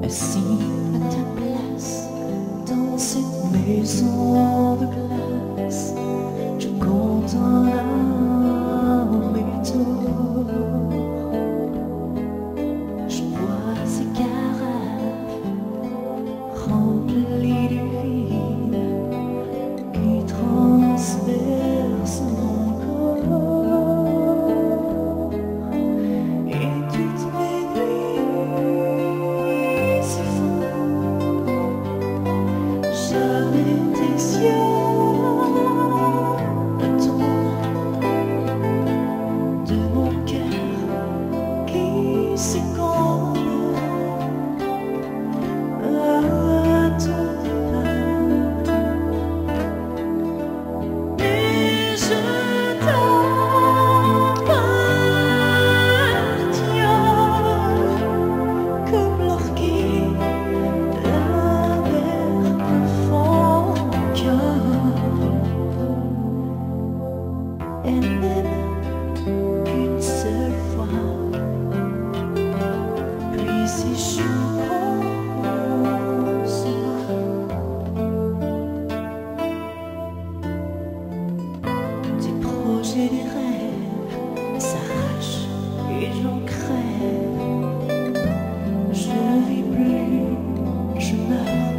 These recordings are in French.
assis à ta place dans cette maison de glace. Je compte en âme et tour. Je bois ces carafes remplies du vide qui transperce mon corps. Et toutes mes nuits se font jamais tes yeux. Elle n'aime qu'une seule fois, puis ses jours des projets, des rêves s'arrachent et j'en crève. Je ne vis plus, je meurs,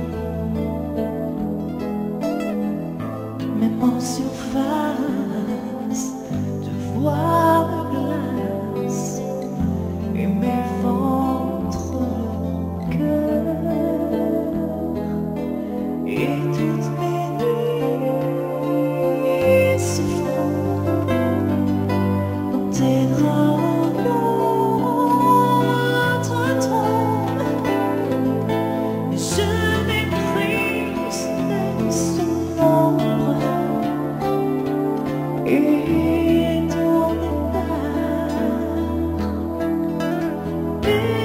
même en surface, de voir la glace et mes ventres le cœur. Et toutes mes nuits se font dans tes draps notre tombe. Et je méprise son ombre et ton départ.